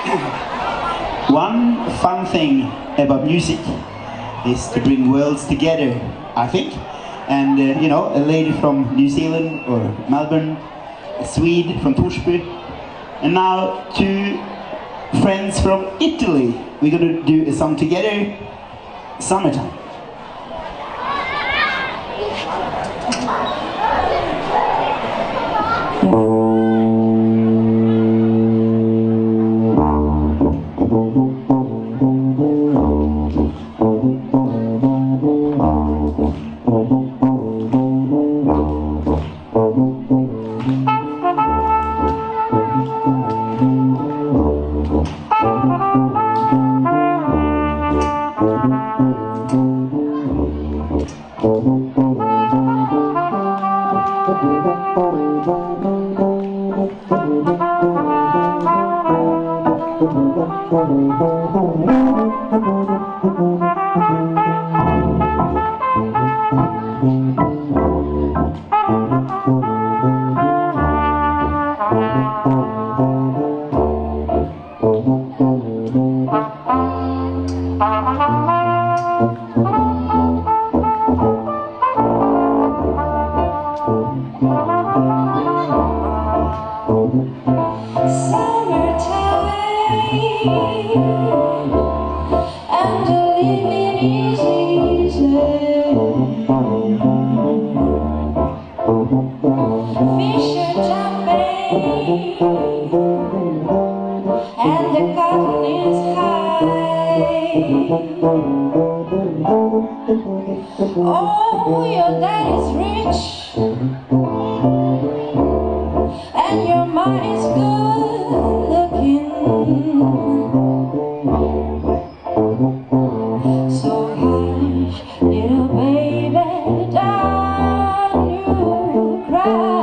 One fun thing about music is to bring worlds together, I think. And you know, a lady from New Zealand or Melbourne, a Swede from Torsby, and now two friends from Italy. We're gonna do a song together, Summertime. And the cotton is high. Oh, your daddy's rich, and your mom is good looking. So hush, little baby, don't you cry.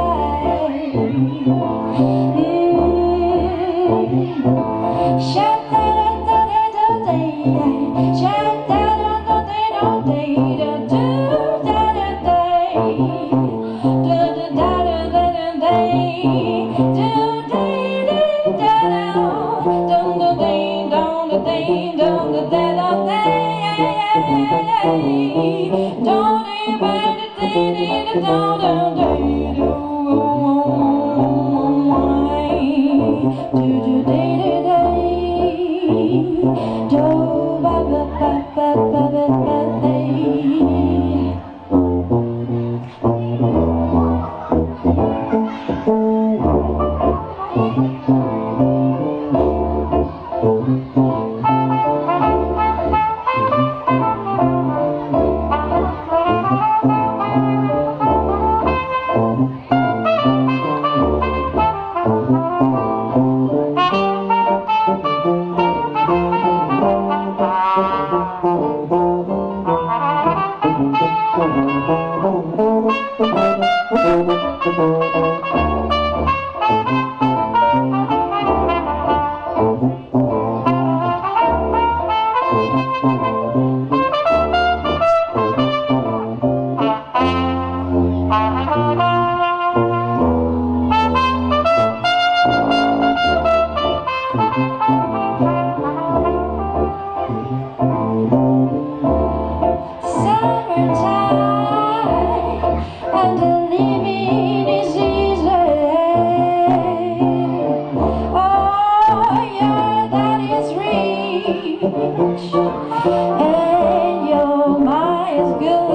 And your mind is good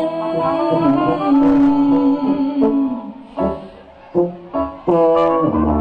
looking.